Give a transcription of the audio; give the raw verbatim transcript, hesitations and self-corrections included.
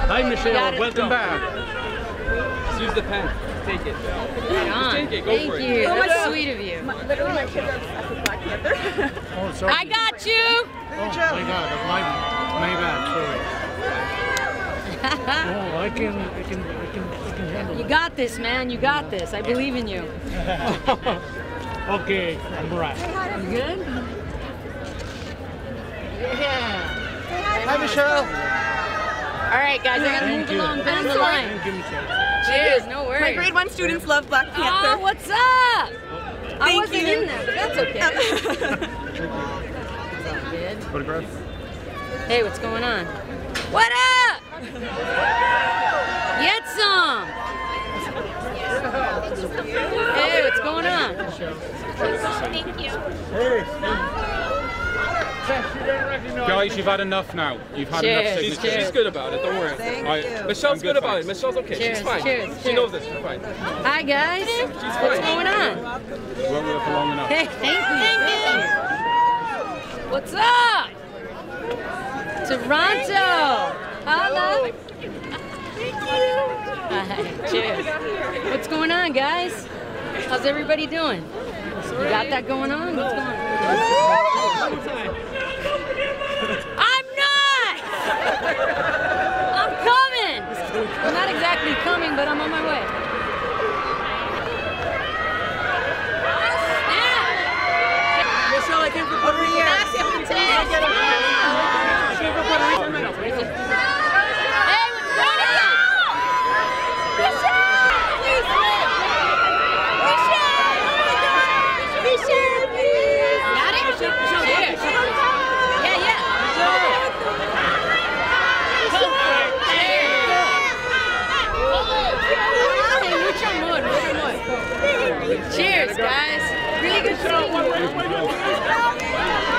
Hi, Michelle. Welcome back. Just use the pen. Take it. Right on. Just take it. Go Thank for you. it. That's Oh, sweet of you. My, literally, my kids are obsessed with Black Panther. Oh, sorry. I got you. Oh, my God. My, my bad. Sorry. Oh, I can, I can, I can, I can handle You it. got this, man. You got this. I believe in you. Okay, I'm right. You good? Yeah. Hi, Michelle. All right, guys, I gotta Thank move you. along, bend the sorry. line. Thank you, Michelle. Cheers, no worries. My grade one students love Black Panther. Oh, what's up? I Thank wasn't you. in there, but that's okay. It's all good. Photograph? Hey, what's going on? What up? Get some. Hey, what's going on? Thank you. Guys, you've had enough now. You've had Cheers, enough signatures. cheers. She's good about it. Don't worry. Thank All right. you. Michelle's I'm good, about thanks. it. Michelle's okay. Cheers, She's fine. cheers, She cheers. knows this. She's fine. Hi, guys. What's fine. going on? You won't be there for long enough. Hey, thank you. Thank you. What's up? Toronto. Hello. Hi, cheers. What's going on, guys? How's everybody doing? You got that going on? What's going on? I'm not! I'm coming! I'm not exactly coming, but I'm on my way. Michelle, I came from Puerto Rico. Hey, what's going on? Got it? Cheers. Yeah, yeah. Hey, mucho amor, mucho amor. Cheers, guys. Really good show.